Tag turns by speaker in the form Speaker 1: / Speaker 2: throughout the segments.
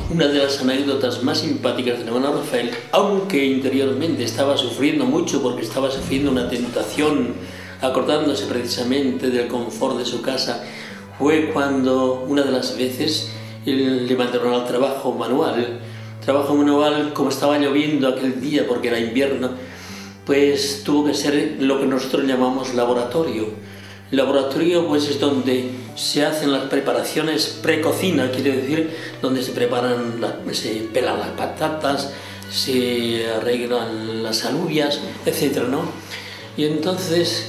Speaker 1: una de las anécdotas más simpáticas del hermano Rafael, aunque interiormente estaba sufriendo mucho porque estaba sufriendo una tentación, acordándose precisamente del confort de su casa, fue cuando una de las veces le mandaron al trabajo manual, como estaba lloviendo aquel día porque era invierno, pues tuvo que ser lo que nosotros llamamos laboratorio. El laboratorio pues es donde se hacen las preparaciones precocina, quiere decir, donde se pelan las patatas, se arreglan las alubias, etc., ¿no? Y entonces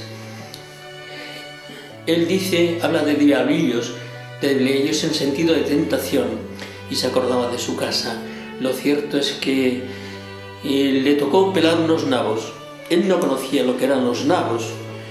Speaker 1: él habla de diablillos, de ellos en sentido de tentación, y se acordaba de su casa. Lo cierto es que le tocó pelar unos nabos. Él no conocía lo que eran los nabos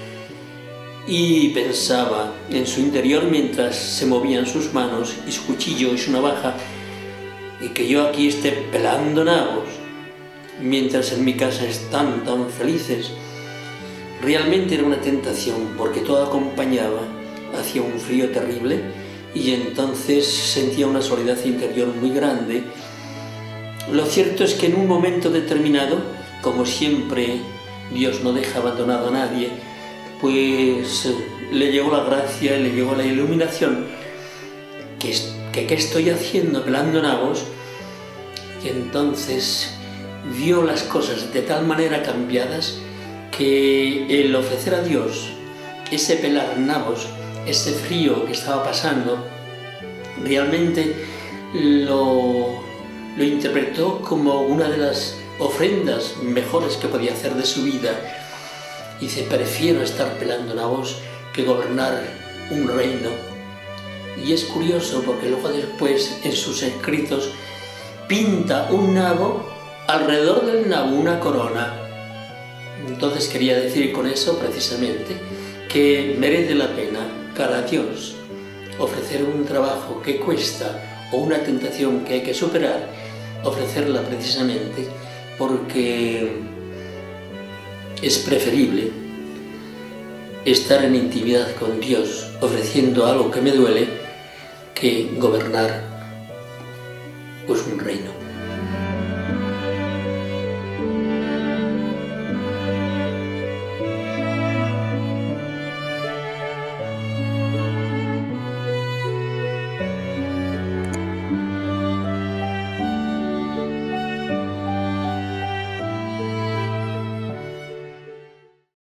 Speaker 1: y pensaba en su interior mientras se movían sus manos y su cuchillo y su navaja, y que yo aquí esté pelando nabos mientras en mi casa están tan felices. Realmente era una tentación porque todo acompañaba, hacía un frío terrible y entonces sentía una soledad interior muy grande. Lo cierto es que en un momento determinado, como siempre Dios no deja abandonado a nadie, pues le llegó la gracia, le llegó la iluminación, ¿qué estoy haciendo pelando nabos? Y entonces vio las cosas de tal manera cambiadas que el ofrecer a Dios ese pelar nabos, ese frío que estaba pasando, realmente lo interpretó como una de las ofrendas mejores que podía hacer de su vida. Dice: prefiero estar pelando nabos que gobernar un reino. Y es curioso porque luego después en sus escritos pinta un nabo, alrededor del nabo una corona. Entonces quería decir con eso precisamente que merece la pena, cara a Dios, ofrecer un trabajo que cuesta o una tentación que hay que superar, ofrecerla precisamente porque es preferible estar en intimidad con Dios ofreciendo algo que me duele que gobernar pues un reino.